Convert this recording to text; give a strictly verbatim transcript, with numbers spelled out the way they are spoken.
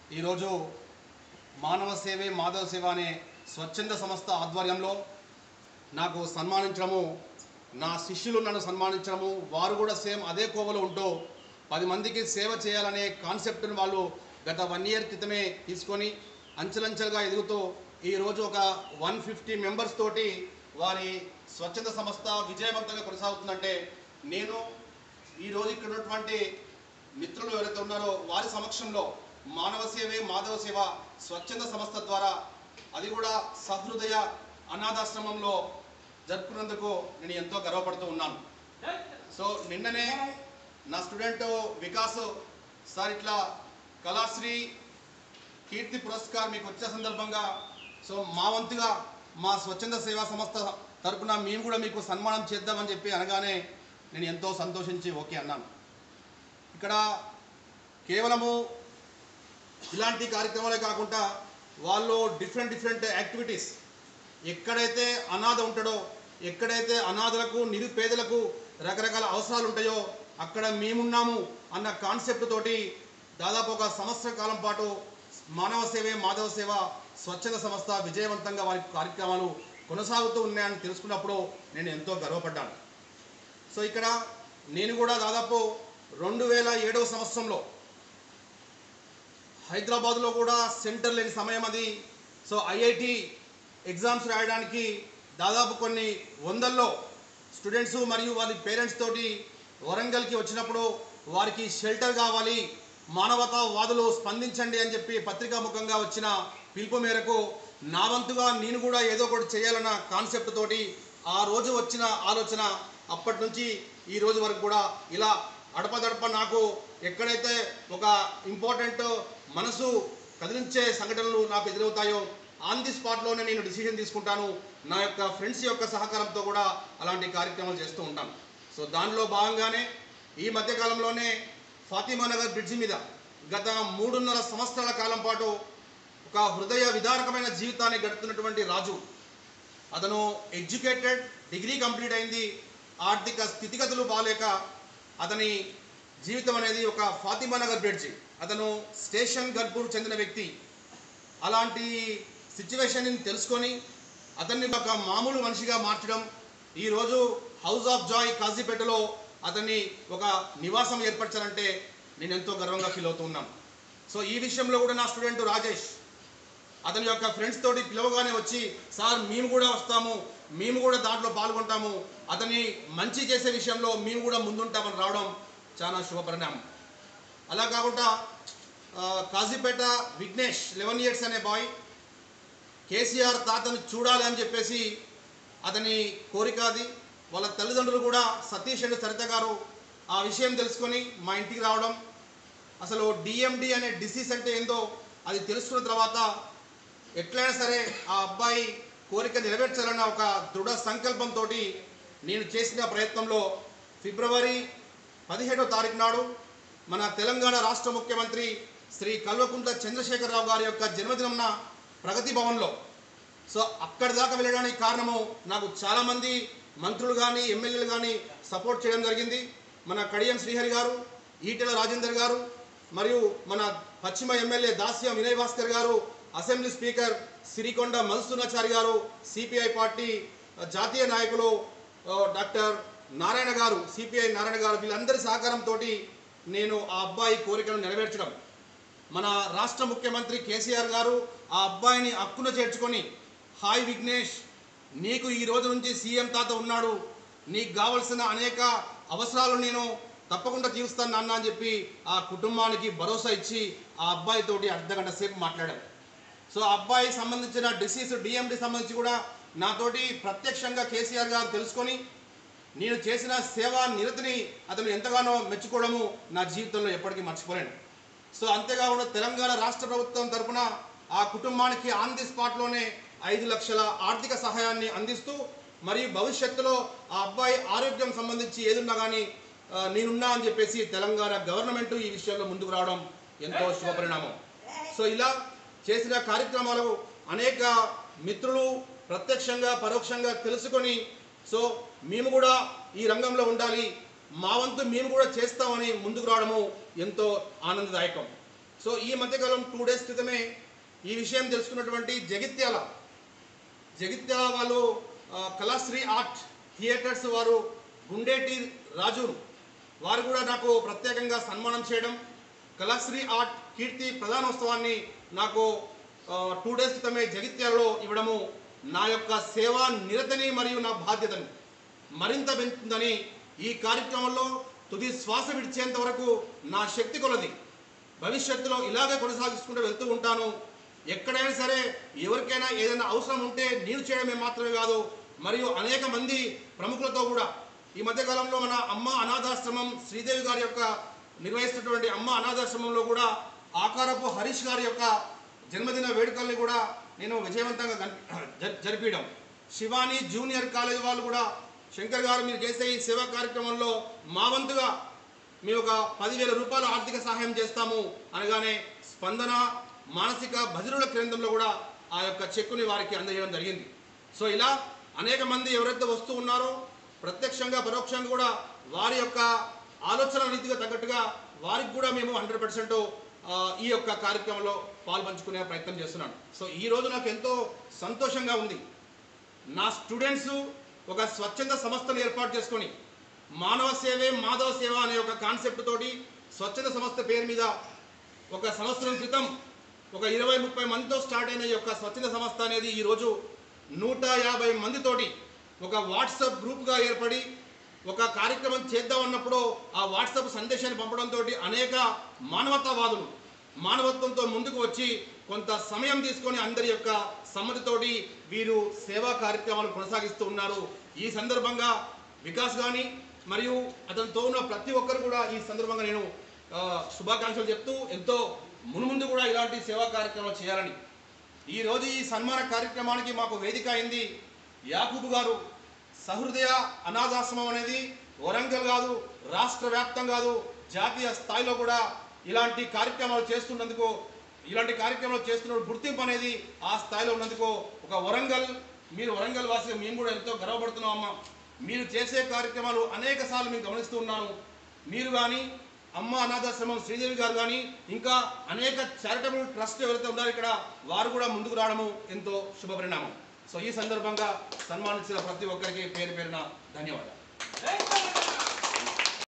ఈరోజు మానవ సేవే మాధవ సేవ అనే స్వచ్ఛంద సంస్థ ఆధ్వర్యంలో నాకు సన్మానించడము, నా శిష్యులు నన్ను సన్మానించడము, వారు కూడా సేమ్ అదే కోవలో ఉంటూ పది మందికి సేవ చేయాలనే కాన్సెప్ట్ని వాళ్ళు గత వన్ ఇయర్ క్రితమే తీసుకొని అంచెలంచెలుగా ఎదుగుతూ ఈరోజు ఒక వన్ ఫిఫ్టీ మెంబర్స్ తోటి వారి స్వచ్ఛంద సంస్థ విజయవంతంగా కొనసాగుతుందంటే నేను ఈరోజు ఇక్కడ ఉన్నటువంటి మిత్రులు ఎవరైతే ఉన్నారో వారి సమక్షంలో మానవ సేవే మాధవ సేవ స్వచ్ఛంద సంస్థ ద్వారా, అది కూడా సహృదయ అనాథాశ్రమంలో జరుపుకున్నందుకు నేను ఎంతో గర్వపడుతూ ఉన్నాను. సో నిన్ననే నా స్టూడెంట్ వికాస్ సార్ ఇట్లా కళాశ్రీ కీర్తి పురస్కార్ మీకు వచ్చే సందర్భంగా సో మా వంతుగా మా స్వచ్ఛంద సేవా సంస్థ తరపున మేము కూడా మీకు సన్మానం చేద్దామని చెప్పి అనగానే నేను ఎంతో సంతోషించి ఓకే అన్నాను. ఇక్కడ కేవలము ఇలాంటి కార్యక్రమాలే కాకుండా వాళ్ళు డిఫరెంట్ డిఫరెంట్ యాక్టివిటీస్, ఎక్కడైతే అనాథ ఉంటాడో, ఎక్కడైతే అనాథలకు నిరుపేదలకు రకరకాల అవసరాలు ఉంటాయో అక్కడ మేమున్నాము అన్న కాన్సెప్ట్ తోటి దాదాపు ఒక సంవత్సర కాలం పాటు మానవ సేవే మాధవ సేవ స్వచ్ఛంద సంస్థ విజయవంతంగా వారి కార్యక్రమాలు కొనసాగుతూ ఉన్నాయని తెలుసుకున్నప్పుడు నేను ఎంతో గర్వపడ్డాను. సో ఇక్కడ నేను కూడా దాదాపు రెండు వేల ఏడవ సంవత్సరంలో హైదరాబాద్లో కూడా సెంటర్ లేని సమయం అది. సో ఐఐటి ఎగ్జామ్స్ రాయడానికి దాదాపు కొన్ని వందల్లో స్టూడెంట్స్ మరియు వారి పేరెంట్స్ తోటి వరంగల్కి వచ్చినప్పుడు వారికి షెల్టర్ కావాలి, మానవతావాదులు స్పందించండి అని చెప్పి పత్రికాముఖంగా వచ్చిన పిలుపు మేరకు నా వంతుగా నేను కూడా ఏదో ఒకటి చేయాలన్న కాన్సెప్ట్ తోటి ఆ రోజు వచ్చిన ఆలోచన అప్పటి నుంచి ఈ రోజు వరకు కూడా ఇలా అడపదడప నాకు ఎక్కడైతే ఒక ఇంపార్టెంట్ మనసు కదిలించే సంఘటనలు నాకు ఎదురవుతాయో ఆన్ ది స్పాట్లోనే నేను డిసిషన్ తీసుకుంటాను. నా యొక్క ఫ్రెండ్స్ యొక్క సహకారంతో కూడా అలాంటి కార్యక్రమాలు చేస్తూ ఉంటాను. సో దానిలో భాగంగానే ఈ మధ్యకాలంలోనే ఫాతిమానగర్ బ్రిడ్జి మీద గత మూడున్నర సంవత్సరాల కాలం పాటు ఒక హృదయ విదారకమైన జీవితాన్ని గడుపుతున్నటువంటి రాజు, అతను ఎడ్యుకేటెడ్, డిగ్రీ కంప్లీట్ అయింది, ఆర్థిక స్థితిగతులు బాలేక అతని జీవితం అనేది ఒక ఫాతిమానగర్ బ్రిడ్జి, అతను స్టేషన్ గర్పూర్ చెందిన వ్యక్తి. అలాంటి సిచ్యువేషన్ని తెలుసుకొని అతన్ని ఒక మామూలు మనిషిగా మార్చడం, ఈరోజు హౌస్ ఆఫ్ జాయ్ కాజీపేటలో అతన్ని ఒక నివాసం ఏర్పరచాలంటే నేను ఎంతో గర్వంగా ఫీల్ అవుతున్నాను. సో ఈ విషయంలో కూడా నా స్టూడెంట్ రాజేష్ అతని యొక్క ఫ్రెండ్స్ తోటి పిలవగానే వచ్చి, సార్ మేము కూడా వస్తాము, మేము కూడా దాంట్లో పాల్గొంటాము, అతన్ని మంచి చేసే విషయంలో మేము కూడా ముందుంటామని రావడం చాలా శుభపరిణామం. అలా కాకుండా కాజీపేట విఘ్నేష్ లెవెన్ ఇయర్స్ అనే బాయ్ కేసీఆర్ తాతను చూడాలి అని చెప్పేసి అతని కోరిక అది. వాళ్ళ తల్లిదండ్రులు కూడా సతీష్ అండ్ సరిత గారు ఆ విషయం తెలుసుకొని మా ఇంటికి రావడం, అసలు డిఎండి అనే డిసీజ్ అంటే ఏందో అది తెలుసుకున్న తర్వాత ఎట్లయినా సరే ఆ అబ్బాయి కోరిక నెరవేర్చాలన్న ఒక దృఢ సంకల్పంతో నేను చేసిన ప్రయత్నంలో ఫిబ్రవరి పదిహేడవ తారీఖు నాడు మన తెలంగాణ రాష్ట్ర ముఖ్యమంత్రి శ్రీ కల్వకుంట్ల చంద్రశేఖరరావు గారి యొక్క జన్మదినంన ప్రగతి భవన్లో, సో అక్కడి దాకా వెళ్ళడానికి కారణము నాకు చాలామంది మంత్రులు కానీ ఎమ్మెల్యేలు కానీ సపోర్ట్ చేయడం జరిగింది. మన కడియం శ్రీహరి గారు, ఈటెల రాజేందర్ గారు, మరియు మన పశ్చిమ ఎమ్మెల్యే దాస్యం వినయ్ భాస్కర్ గారు, అసెంబ్లీ స్పీకర్ సిరికొండ మధుసూనాచారి గారు, సిపిఐ పార్టీ జాతీయ నాయకులు డాక్టర్ నారాయణ గారు, సిపిఐ నారాయణ గారు, వీళ్ళందరి సహకారంతో నేను ఆ అబ్బాయి కోరికను నెరవేర్చడం, మన రాష్ట్ర ముఖ్యమంత్రి కేసీఆర్ గారు ఆ అబ్బాయిని హక్కున చేర్చుకొని, హాయ్ విఘ్నేష్, నీకు ఈ రోజు నుంచి సీఎం తాత ఉన్నాడు, నీకు కావలసిన అనేక అవసరాలు నేను తప్పకుండా తీరుస్తాను నాన్న అని చెప్పి ఆ కుటుంబానికి భరోసా ఇచ్చి ఆ అబ్బాయితోటి అర్ధగంట సేపు మాట్లాడాను. సో ఆ అబ్బాయికి సంబంధించిన డిసీజ్ డిఎండి సంబంధించి కూడా నాతోటి ప్రత్యక్షంగా కేసీఆర్ గారు తెలుసుకొని నేను చేసిన సేవా నిరతిని అతను ఎంతగానో మెచ్చుకోవడము నా జీవితంలో ఎప్పటికీ మర్చిపోలేను. సో అంతేకాకుండా తెలంగాణ రాష్ట్ర ప్రభుత్వం తరఫున ఆ కుటుంబానికి ఆన్ ది స్పాట్లోనే ఐదు లక్షల ఆర్థిక సహాయాన్ని అందిస్తూ, మరియు భవిష్యత్తులో ఆ అబ్బాయి ఆరోగ్యం సంబంధించి ఏదున్నా కానీ నేనున్నా అని చెప్పేసి తెలంగాణ గవర్నమెంట్ ఈ విషయంలో ముందుకు రావడం ఎంతో శుభపరిణామం. సో ఇలా చేసిన కార్యక్రమాలు అనేక మిత్రులు ప్రత్యక్షంగా పరోక్షంగా తెలుసుకొని, సో మేము కూడా ఈ రంగంలో ఉండాలి, మా వంతు మేము కూడా చేస్తామని ముందుకు రావడము ఎంతో ఆనందదాయకం. సో ఈ మధ్యకాలం టూ డేస్ క్రితమే ఈ విషయం తెలుసుకున్నటువంటి జగిత్యాల జగిత్యాల వాళ్ళు కళాశ్రీ ఆర్ట్ థియేటర్స్ వారు గుండేటి రాజు వారు కూడా నాకు ప్రత్యేకంగా సన్మానం చేయడం, కళాశ్రీ ఆర్ట్ కీర్తి ప్రధానోత్సవాన్ని నాకు టూ డేస్ క్రితమే జగిత్యాలలో ఇవ్వడము నా యొక్క సేవా నిరతని మరియు నా బాధ్యతను మరింత పెంచుతుందని, ఈ కార్యక్రమంలో తుది శ్వాస విడిచేంత వరకు నా శక్తి కొలది భవిష్యత్తులో ఇలాగే కొనసాగిస్తుంటూ వెళ్తూ ఉంటాను. ఎక్కడైనా సరే ఎవరికైనా ఏదైనా అవసరం ఉంటే నేను చేయడమే మాత్రమే కాదు, మరియు అనేక మంది ప్రముఖులతో కూడా ఈ మధ్యకాలంలో మన అమ్మ అనాథాశ్రమం శ్రీదేవి గారి యొక్క నిర్వహిస్తున్నటువంటి అమ్మ అనాథాశ్రమంలో కూడా ఆకారపు హరీష్ గారి యొక్క జన్మదిన వేడుకల్ని కూడా నేను విజయవంతంగా జరిపించడం, శివాని జూనియర్ కాలేజ్ వాళ్ళు కూడా శంకర్ గారు మీరు చేసే ఈ సేవా కార్యక్రమంలో మా వంతుగా మేము ఒక పదివేల రూపాయల ఆర్థిక సహాయం చేస్తాము అనగానే స్పందన మానసిక భజనుల కేంద్రంలో కూడా ఆ యొక్క చెక్కుని వారికి అందజేయడం జరిగింది. సో ఇలా అనేక మంది ఎవరైతే వస్తూ ఉన్నారో ప్రత్యక్షంగా పరోక్షంగా కూడా వారి యొక్క ఆలోచన రీతిగా తగ్గట్టుగా వారికి కూడా మేము హండ్రెడ్ పర్సెంట్ ఈ యొక్క కార్యక్రమంలో పాల్పంచుకునే ప్రయత్నం చేస్తున్నాను. సో ఈరోజు నాకు ఎంతో సంతోషంగా ఉంది. నా స్టూడెంట్స్ ఒక స్వచ్ఛంద సంస్థను ఏర్పాటు చేసుకొని మానవ సేవే మాధవ సేవ అనే ఒక కాన్సెప్ట్ తోటి స్వచ్ఛంద సంస్థ పేరు మీద ఒక సంవత్సరం క్రితం ఒక ఇరవై ముప్పై మందితో స్టార్ట్ అయిన ఈ యొక్క స్వచ్ఛంద సంస్థ అనేది ఈరోజు నూట యాభై మందితోటి ఒక వాట్సాప్ గ్రూప్గా ఏర్పడి ఒక కార్యక్రమం చేద్దామన్నప్పుడు ఆ వాట్సాప్ సందేశాన్ని పంపడంతో అనేక మానవతావాదులు మానవత్వంతో ముందుకు వచ్చి కొంత సమయం తీసుకొని అందరి యొక్క సమ్మతితోటి వీరు సేవా కార్యక్రమాలు కొనసాగిస్తూ ఉన్నారు. ఈ సందర్భంగా వికాస్ కానీ మరియు అతనితో ఉన్న ప్రతి ఒక్కరు కూడా ఈ సందర్భంగా నేను శుభాకాంక్షలు చెప్తూ ఎంతో మున్ముందు కూడా ఇలాంటి సేవా కార్యక్రమాలు చేయాలని, ఈరోజు ఈ సన్మాన కార్యక్రమానికి మాకు వేదిక అయింది యాకూబ్ గారు. సహృదయ అనాథాశ్రమం అనేది వరంగల్ కాదు, రాష్ట్ర వ్యాప్తం కాదు, జాతీయ స్థాయిలో కూడా ఇలాంటి కార్యక్రమాలు చేస్తున్నందుకు ఇలాంటి కార్యక్రమాలు చేస్తున్న గుర్తింపు అనేది ఆ స్థాయిలో ఉన్నందుకు ఒక వరంగల్ మీరు వరంగల్ వాసి మేము కూడా ఎంతో గర్వపడుతున్నాం అమ్మ. మీరు చేసే కార్యక్రమాలు అనేక సార్లు మేము గమనిస్తూ ఉన్నాను. మీరు కానీ అమ్మ అనాథాశ్రమం శ్రీదేవి గారు కానీ ఇంకా అనేక చారిటబుల్ ట్రస్ట్ ఎవరైతే ఉన్నారో ఇక్కడ వారు కూడా ముందుకు రావడము ఎంతో శుభపరిణామం. సో ఈ సందర్భంగా సన్మానించిన ప్రతి ఒక్కరికి పేరు పేరున ధన్యవాదాలు.